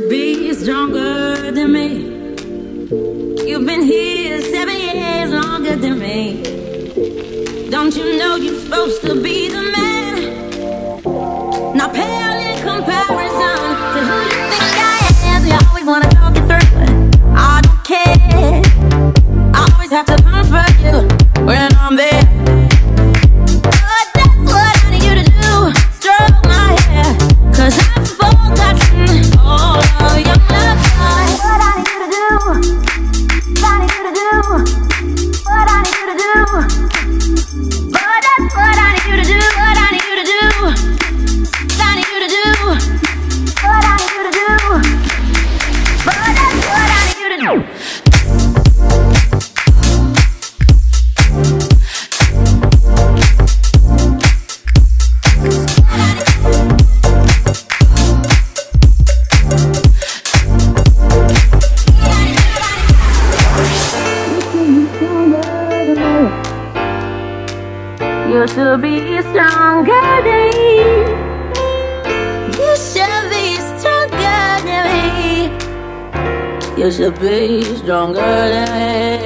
should be stronger than me. You've been here 7 years longer than me. Don't you know you're supposed to be the man? Not pale in comparison to who you think I am. You always wanna talk it through, but I don't care. I always have to comfort you when I'm there. But that's what I need you to do, stroke my hair, 'cause I've forgotten all of your love. What I need you to do, what I need you to do, what I need you to do. But that's what I need you to do, what I need you to do, what I need you to do, what I need you to do. But that's what I need you to do. You should be stronger than me. You should be stronger than me. You should be stronger than me.